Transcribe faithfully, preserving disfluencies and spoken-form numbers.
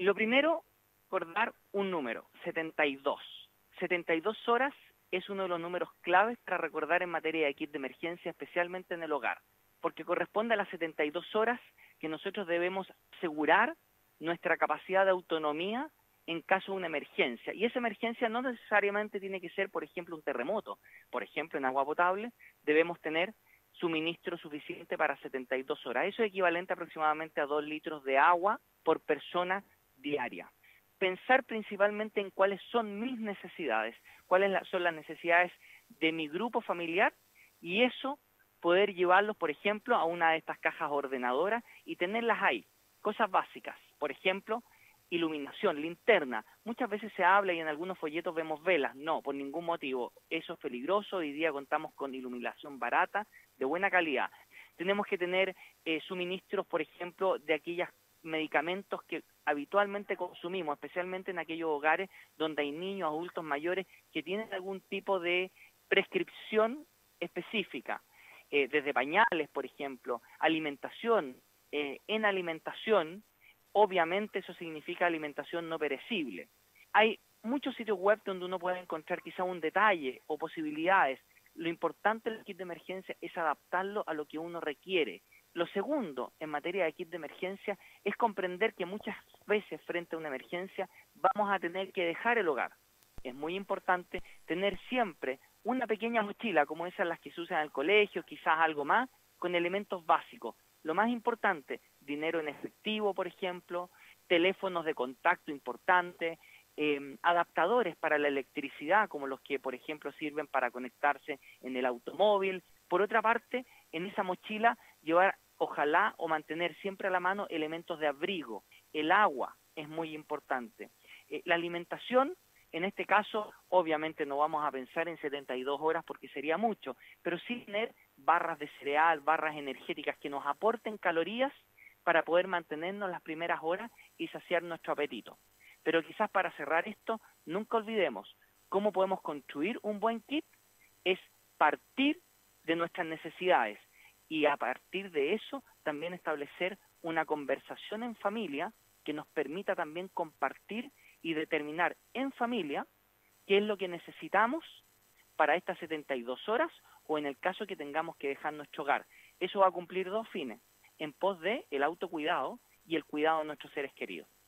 Lo primero, recordar un número, setenta y dos. setenta y dos horas es uno de los números claves para recordar en materia de kit de emergencia, especialmente en el hogar, porque corresponde a las setenta y dos horas que nosotros debemos asegurar nuestra capacidad de autonomía en caso de una emergencia. Y esa emergencia no necesariamente tiene que ser, por ejemplo, un terremoto. Por ejemplo, en agua potable debemos tener suministro suficiente para setenta y dos horas. Eso es equivalente aproximadamente a dos litros de agua por persona diaria. Pensar principalmente en cuáles son mis necesidades, cuáles son las necesidades de mi grupo familiar, y eso poder llevarlos, por ejemplo, a una de estas cajas ordenadoras y tenerlas ahí. Cosas básicas, por ejemplo, iluminación, linterna. Muchas veces se habla y en algunos folletos vemos velas. No, por ningún motivo. Eso es peligroso. Hoy día contamos con iluminación barata, de buena calidad. Tenemos que tener eh, suministros, por ejemplo, de aquellos medicamentos que habitualmente consumimos, especialmente en aquellos hogares donde hay niños, adultos mayores que tienen algún tipo de prescripción específica, eh, desde pañales, por ejemplo, alimentación. Eh, en alimentación, obviamente eso significa alimentación no perecible. Hay muchos sitios web donde uno puede encontrar quizá un detalle o posibilidades. Lo importante del kit de emergencia es adaptarlo a lo que uno requiere. Lo segundo, en materia de kit de emergencia, es comprender que muchas veces frente a una emergencia vamos a tener que dejar el hogar. Es muy importante tener siempre una pequeña mochila, como esas las que se usan en el colegio, quizás algo más, con elementos básicos. Lo más importante, dinero en efectivo, por ejemplo, teléfonos de contacto importantes, eh, adaptadores para la electricidad, como los que, por ejemplo, sirven para conectarse en el automóvil. Por otra parte, en esa mochila llevar, ojalá, o mantener siempre a la mano elementos de abrigo. El agua es muy importante. Eh, la alimentación, en este caso, obviamente no vamos a pensar en setenta y dos horas porque sería mucho, pero sí tener barras de cereal, barras energéticas que nos aporten calorías para poder mantenernos las primeras horas y saciar nuestro apetito. Pero quizás para cerrar esto, nunca olvidemos cómo podemos construir un buen kit, es partir de nuestras necesidades y a partir de eso también establecer una conversación en familia que nos permita también compartir y determinar en familia qué es lo que necesitamos para estas setenta y dos horas o en el caso que tengamos que dejar nuestro hogar. Eso va a cumplir dos fines, en pos de el autocuidado y el cuidado de nuestros seres queridos.